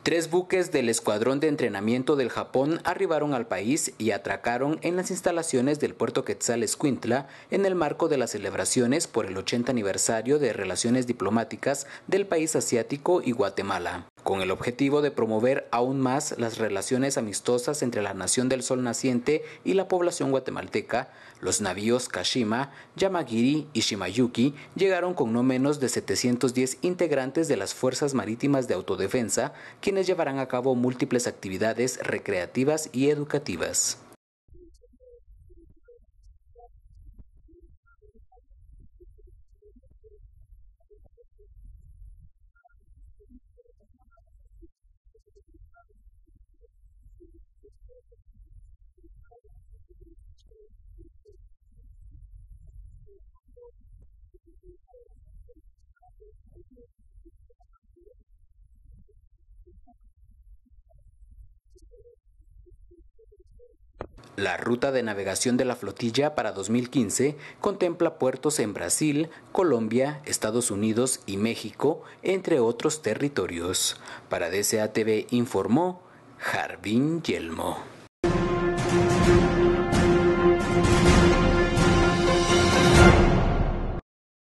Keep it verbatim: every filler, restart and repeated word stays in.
Tres buques del Escuadrón de Entrenamiento del Japón arribaron al país y atracaron en las instalaciones del puerto Quetzal Escuintla en el marco de las celebraciones por el ochenta aniversario de relaciones diplomáticas del país asiático y Guatemala, con el objetivo de promover aún más las relaciones amistosas entre la Nación del Sol Naciente y la población guatemalteca. Los navíos Kashima, Yamagiri y Shimayuki llegaron con no menos de setecientos diez integrantes de las Fuerzas Marítimas de Autodefensa, quienes llevarán a cabo múltiples actividades recreativas y educativas. La ruta de navegación de la flotilla para dos mil quince contempla puertos en Brasil, Colombia, Estados Unidos y México, entre otros territorios. Para D C A T V informó Jarvin Yelmo.